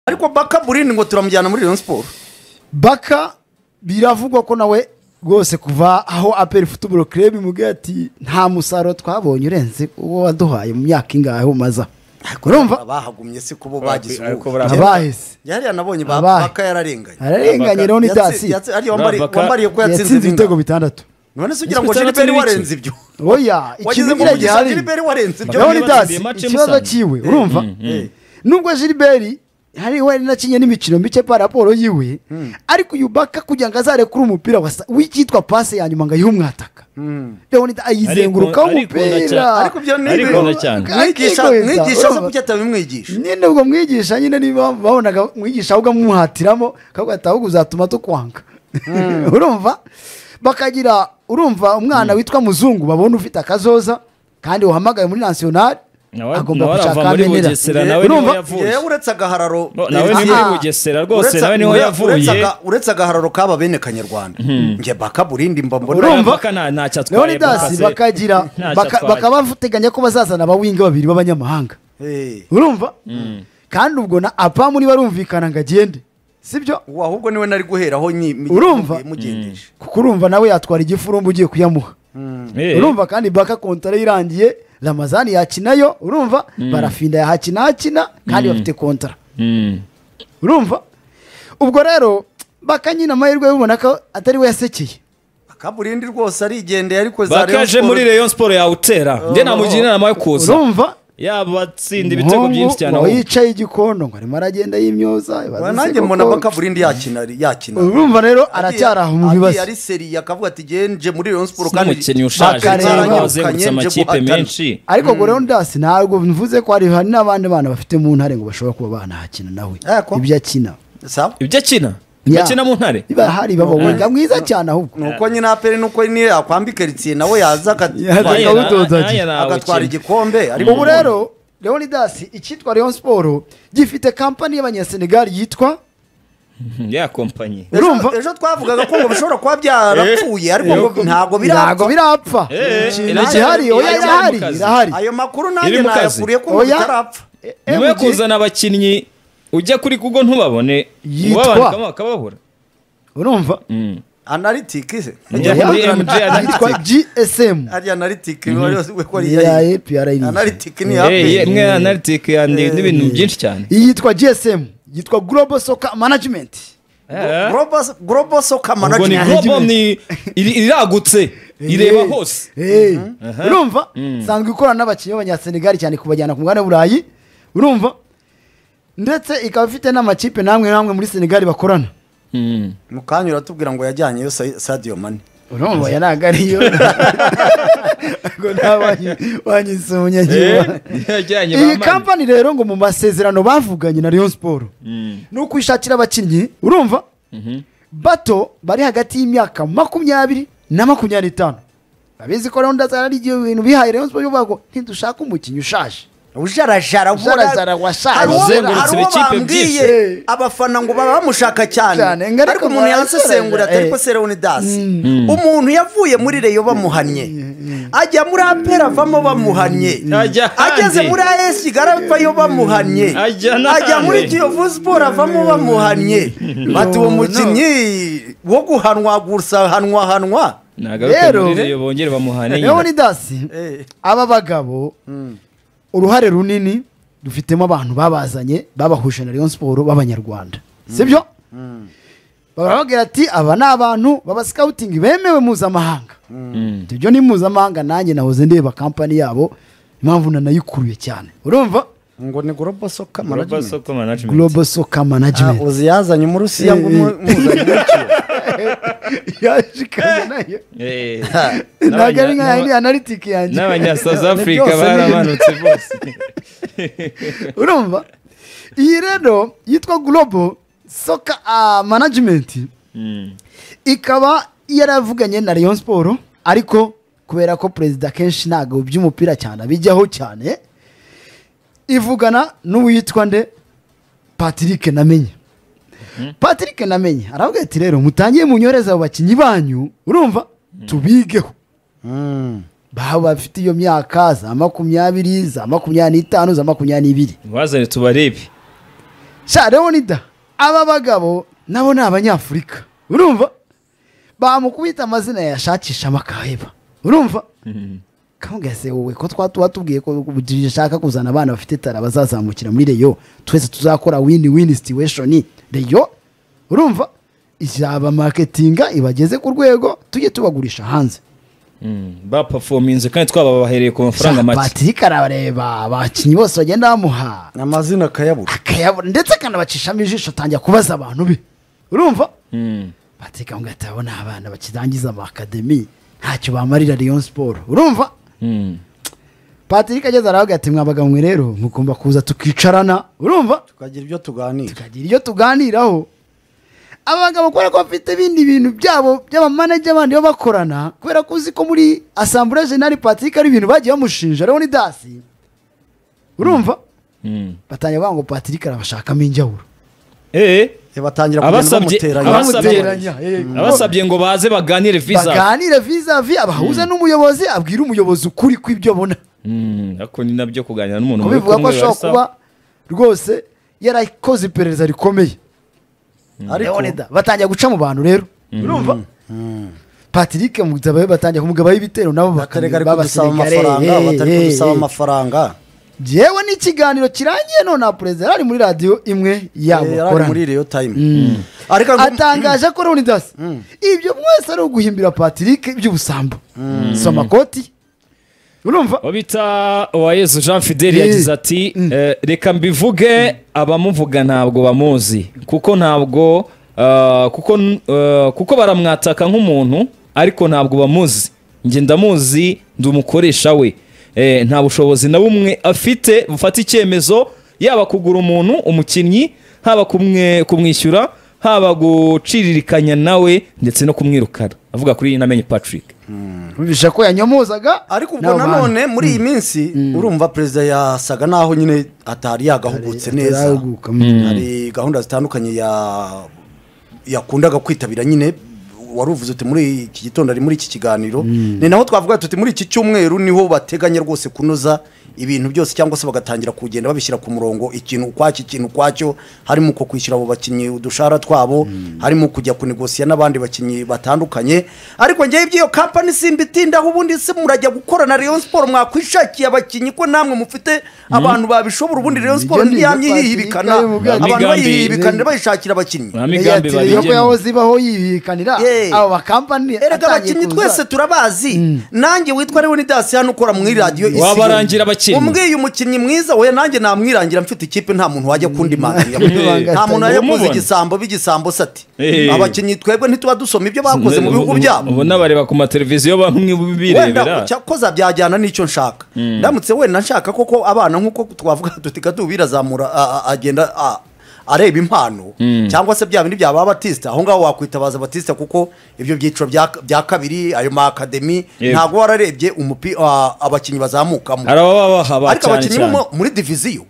ariko Baka Burini ngo turamujyana muri Rayon Sport. Baka biravugwa ko nawe rwose kuva aho APR Football Club imubwiye ati nta musaruro twabonye urenze uwo waduhaye mu myaka ingahe umaza. Urumva bahagumye se kubo bagize abahise yari yanabonye Baka yararenganye. Ararenganye rero ni dasi. Ari wambariye ko yatsinze ibitego 6. None se ugira ngo Gilbert warenze ibyo. Oya ikibazo gihari. Gilbert warenze ibyo. Rero ni dasi ikibazo kiwe urumva. Nubwo Gilbert hari we nakinye n'imikino mike pa raporo yiwe ariko Yubaka kugira ngo azare kuri umupira w'ikitwa passe ya nyuma ngo yumwataka rero ni ayizenguruka umupira ariko byo mwigisha zo kujya bimwigisha nyine ubwo mwigisha nyine niba babonaga mwigisha ahubwo muhatiramo kavuga ati ahubwo uzatuma tukwanga urumva bakagira urumva umwana witwa Muzungu babona ufite akazoza kandi uhamagaye muri national agomba gushaka Bugesera nawe niho yavuye uretse agahararo nawe ni muri Bugesera rwose nawe niho yavuye uretse agahararo kaba bene Kanyarwanda nge Baka Burindi mbambona urumva ntacyo atwaye Leonidas bakagira bakabavuteganya ko bazazana abawinga babiri b'abanyamahanga urumva kandi ubwo na apa muri barumvikana ngagende sibyo ahubwo niwe nari guheraho urumva mugendesha kuko urumva nawe yatwara igifurumbu ugiye kuyamuha urumva kandi Baka kontara irangiye Ramazani yakinayo urumva barafinda yahakina kandi bafite kontara urumva ubwo rero Bakanyina amahirwe ubona ko atari we yasekeye Baka Burindi rwose arigendeye ariko za Bakaje muri Rayon Sport yawutera nge namugira inama yo kuza urumva yaba atsinda ibitego byinshi cyane aho yicaye igikondo ngo arimo aragenda yimyoza nanjye mbona Baka Burindi yakina urumva rero aracyaraho mu bibazo ari seri yakavuga ati genje muri Rayon Sport kandi umukinnyi ushaje yazengurutse amakipe menshi ariko ngo rero ndasi ntabwo mvuze ko hari n'abandi bana bafite mu ntare ngo bashobora kuba banahakina nawe ibyo akina ibyo akina bakina mu ntare hari babonga mwiza cyane ahubwo nuko nyina apere nuko ni akwambika Ritsiye nawe yaza agatwara igikombe ubu rero Leonidas icyitwa Rayon Sport gifite kampani y'abanyasenegal yitwa ya kompanyi urumva ejo twavugaga ko ngo bishobora kuba byarapfuye ariko ngo ntago birapfa gihari oya irahari ayo makuru nanjye nayakuriye ko bitarapfa niwe kuzana abakinnyi ujya kuri Google ntubabone yitwa akababura urumva analytics yitwa GSM ari analytics we ko ari APR analytics ni mwe analytics yandi n'ibintu byinshi cyane yitwa GSM yitwa Global Soccer Management Global Soccer Management global ni iragutse ireba hose urumva sangwe ikorana n'abakinnyi b'abanyasenegal cyane kubajyana ku mugabane w'Uburayi urumva ndetse ikaba ifite n'amakipe namwe muri Senegal bakorana mukanya uratubwira ngo yajyanye yo Sadio Mane urumva yanagariyo ngo wanyisumye yajyanye iyi company rero ngo mu masezerano bavuganye na Rayon Sport nuko ishakira abakinnyi urumva bato bari hagati y'imyaka 20 na 25 abizi ko rero ndazara igihe ibintu bihaye Rayon Sport yubago ntidushaka umukinnyi ushaje ujarajara washaje uzengurutse ikipe byinshi abafana ngo baba bamushaka cyane ariko umuntu yansesengura ariko Leonidas umuntu yavuye muri Rayon bamuhannye ajya muri APR avamo bamuhannye ageze muri AS Kigali avayo bamuhannye ajya muri Kiyovu Sport avamo bamuhannye bati uwo mukinnyi wo guhanwa gusa hanwa rero bongere bamuhane Leonidas aba bagabo uruhare runini dufitemo abantu babazanye babahuje na Rayon Sport b'abanyarwanda sibyo baravuga ati aba ni abantu baba scouting bemewe mpuzamahanga ibyo ni mpuzamahanga nanjye nahoze ndeba kampani yabo impamvu nanayikuruye cyane urumva ngo ni Global Soccer Management uzi yazanye mu Rusiya ngo muzanye n'icyo yashikanye nayo nagari nka analytic yanjye n'abanya South Africa baramanutse bose urumva iyi rero yitwa Global Soccer Management ikaba yaravuganye na Rayon Sport ariko kubera ko president kenshi ntago by'umupira cyane bijyaho cyane ivugana n'uwitwa nde Patrick Namenye aravuga ati rero mutangiye munyoreza abo bakinyi banyu urumva tubigeho baba bafite iyo myaka za 20 za 25 za 22 bazane tubarebe sha Leonida aba bagabo nabo ni abanyafurika urumva bamukubita amazina yashakisha amakaheba urumva kamubwira se wowe ko twatubwiye ko dushaka kuzana abana bafite tara bazazamukira muri Reyo twese tuzakora win situation Reyo urumva izaba marketinga ibageze ku rwego tujye tubagurisha hanze ba performance kandi twababahereye ku mafaranga make Patrick arabareba abakinnyi bose bagenda bamuha amazina akayabura ndetse akanabacishamo ijisho atangira kubaza abantu be urumva Patrick ngo atabona abana bakirangiza ama academy ntacyo bamarira Rayon Sport urumva Patrick ageze aravuga ati mwabaga mwe rero mugomba kuza tukicarana urumva tukagira ibyo tuganiraho abagabo kubera ko bafite ibindi bintu byabo by'abamanager abandi bo bakorana kubera ko uzi ko muri Assemblée Générale Patrick ari ibintu bagiye bamushinja Leonidas urumva batangira bavuga ngo Patrick arabashakamo injawuro batangira kumuteranya abasabye ngo baze baganire vis-a-vis abahuza n'umuyobozi abwira umuyobozi ukuri kw'ibyo abona ariko ni nabyo kuganira n'umuntu bivuga ko ashobora kuba rwose yarakoze iperereza rikomeye Leonida batangira guca mu bantu rero urumva Patrick muzabaye batangira kumugabaho ibitero nabo bakadusaba amafaranga jewe n'ikiganiro kirangiye none na president ari muri radio imwe yabo ari muri Reyo Time atangaje ko Leonidas ibyo mwese ari uguhimbira Patrick by'ubusambo soma koti urumva wabita Uwayezu Jean Fidel yagize ati reka mbivuge abamuvuga ntabwo bamuzi kuko ntabwo kuko baramwataka nk'umuntu ariko ntabwo bamuzi njye ndamuzi ndi umukoresha we nta bushobozi na bumwe afite bufata icyemezo yaba kugura umuntu umukinnyi haba kumwishyura haba guciririkanya nawe ndetse no kumwirukana avuga kuri namenye Patrick bisha ko yanyomozaga ariko ubwo nanone muri iyi minsi urumva perezida yasaga naho nyine atari yagahugutse neza hari gahunda zitandukanye yakundaga kwitabira nyine waruvuze uti muri iki gitondo ari muri iki kiganiro ni naho twavuga tuti muri iki cyumweru niho bateganya rwose kunoza ibintu byose cyangwa se bagatangira kugenda babishyira ku murongo ikintu ukwacyo harimo uko kwishyura abo bakinnyi udushara twabo harimo kujya kunegosiya n'abandi bakinnyi batandukanye ariko ngewe iby'iyo kampani simbitindaho ubundi se murajya gukorana Rayon Sport mwakwishakiye abakinnyi ko namwe mufite abantu babishobora ubundi Rayon Sport ntiyamye yihibikana abantu bayihibikana bayishakira abakinnyi ko yaho zibaho yibikanira abo bakampani erega abakinnyi twese turabazi nanjye witwa Leonidas hano ukora muri radio isi wabarangira abakinnyi umbwiye umukinnyi mwiza we nanjye namwirangira mfite ikipe nta muntu wajya kundi mangira nta muntu wajya kuza igisambo bigisambo sati abakinnyi twebwe ntituba dusoma ibyo bakoze mu bihugu byabo ubona bareba ku mateleviziyo bamwe birebera cyakoza byajyana n'icyo nshaka ndamutse wenda nshaka koko abana nk'uko twavuga tutika tubirazamura agenda areba impano cyangwa se bya bindi byaba Batista aho ngaho wakwitabaza Batista kuko ibyo byiciro bya kabiri ayo ma academy ntago wararebye abakinnyi bazamukamo ariko abakinnyi muri division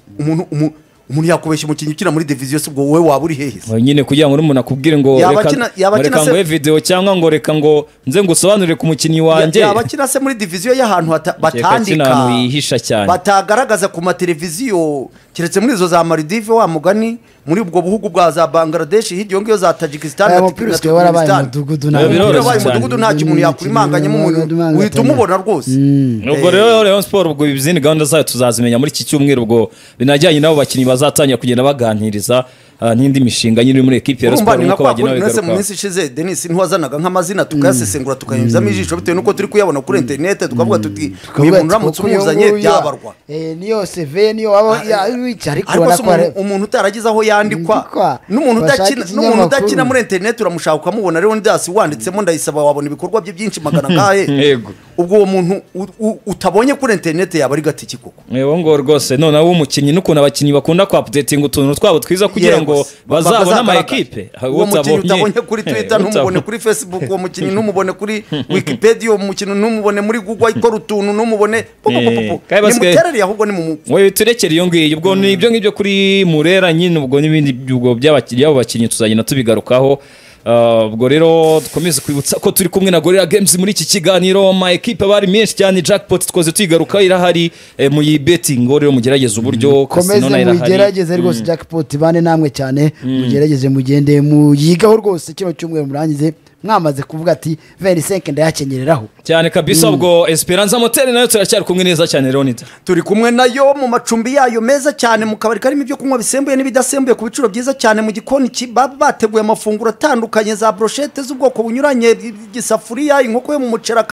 umuntu yakubeshya umukinnyi ukina muri division se ubwo wowe waba uri hehe nyine kugira ngo umuntu akubwire ngo reka ngo video cyangwa ngo reka ngo nze ngusobanurire ku mukinnyi wanjye abakina se muri division y'ahantu batandika batagaragaza ku mateleviziyo kiretse muri izo za Maldives wa mugani muri ubwo buhugu bwa za Bangladesh hiryo ngiyo za Tajikistan na Turkmenistan umudugudu nta kimuntu yakurimanganya mu muntu uhita umubona rwose ubwo rero Rayon Sport ubwo izindi gahunda zayo tuzazimenya muri iki cyumweru ubwo binajyanye nabo bakinnyi bazatangira kugenda baganiriza n'indi mishinga nyine muri equipe ya Sport nuko bagena bigaruka mu minsi ishize Denis ntwazanaga nk'amazina tukayasesengura tukayimizamo ijisho bitewe nuko turi kuyabona kuri internet tukavuga tuti uyu muntu uramutse umuzanye byabarwa niyo CV niyo waba wicari kubona ko umuntu utaragize aho yandikwa n'umuntu udakina muri internet uramushaka ukamubona rero Leonidas wanditsemo ndayisaba wabona ibikorwa bye byinshi magana ngahe ubwo uwo muntu utabonye kuri internet yaba ari gatiki koko ngo rwose none abo umukinnyi n'ukuntu abakinnyi bakunda ku updating utuntu twabo twiza kugira ngo bazabona ama equipe uwo mukinnyi utabonye kuri Twitter numubone kuri Facebook uwo mukinnyi numubone kuri Wikipedia uwo mukinnyi numubone muri Google ikora utuntu numubone ni mutereri ahubwo ni mu we turekere iyo ngiyo ubwo ni ibyo ngibyo kuri Murera nyine ubwo n'ibindi by'ubwo by'abakiriya abo bakinnyi tuzagenda tubigarukaho ubwo rero dukomeze kwibutsa ko turi kumwe na Gorilla Games muri iki kiganiro, ama equipe bari menshi cyane, jackpot twoze tuyigaruka irahari mu betting, ngo rero mugerageze uburyo casino na irahari, mugerageze rwose jackpot bane namwe cyane, mugerageze mugende muyigaho rwose, kino cyumwe murangize mwamaze kuvuga ati 25 ndayakenyereraho cyane kabisa. Ubwo Esperanza Motel nayo turacyari kumwe neza cyane Leonid, turi kumwe nayo mu macumbi yayo meza cyane, mu kabari karimo ibyo kunywa bisembuye n'ibidasembuye ku biciro byiza cyane, mu gikoni bateguye amafunguro atandukanye, za brochette z'ubwoko bunyuranye, igisafuriya, inkoko yo mu mucera